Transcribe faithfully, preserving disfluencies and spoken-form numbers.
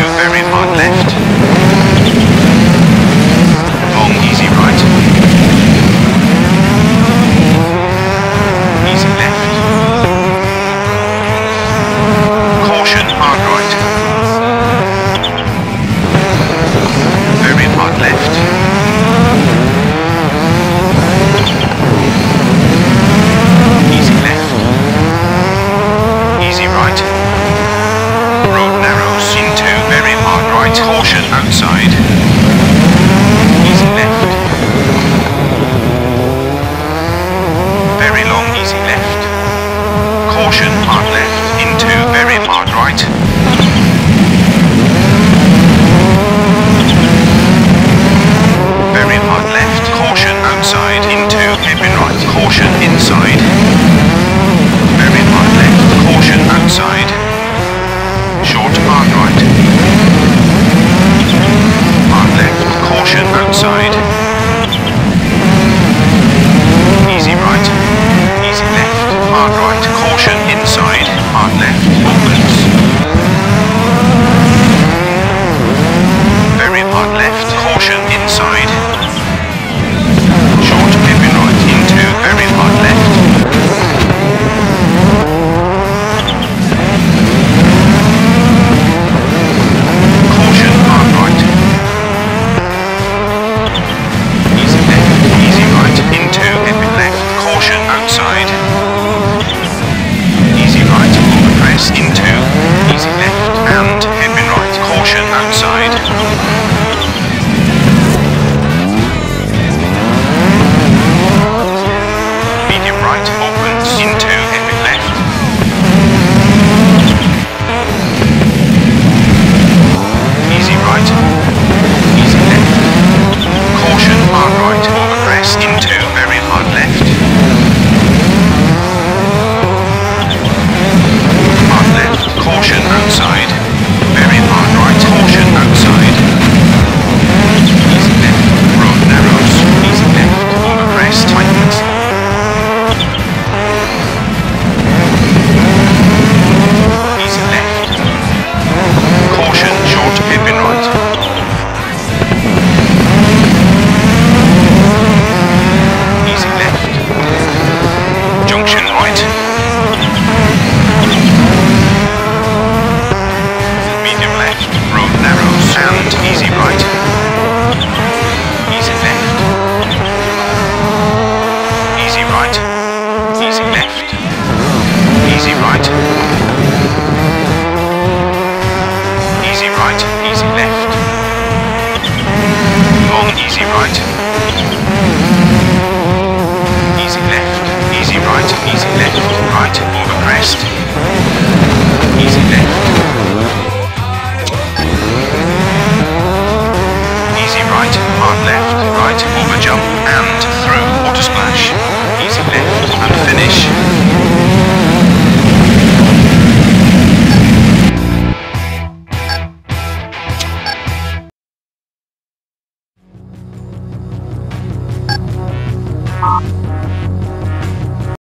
very hard left. Long easy right. Easy left. Caution hard right. Very hard left. Easy left. Easy right. Road narrows into very hard right. Caution outside. Easy left. Very long easy left. Caution hard left into very hard right. Very hard left. Caution outside into hairpin right. Caution inside. Very hard left. Caution outside. Short hard right. Hard left. Caution outside. Easy right. Easy left. Hard right. Caution inside. Hard left. Opens. Very hard left. Caution inside. Short hairpin right into very hard left. Caution hard right. Easy left. Easy right into hairpin left. Caution outside. Easy right. Press into easy left and hairpin right. Caution outside. Medium right opens into hairpin left. Easy right. Easy left. Caution hard right. Overpress into very hard left. Hard left. Caution outside. Very hard right. Caution outside. Easy left. Road narrows. Easy left. Overpress tightens. Easy left. Caution short hairpin right. Easy left. Junction right. Medium left. Road narrows and easy right. Easy left. Easy right. Easy left. Easy right. Easy right. Easy left. Long easy right. Easy left. Easy right. Easy left. Right over crest. Easy left. Easy right. Hard left. Right over jump and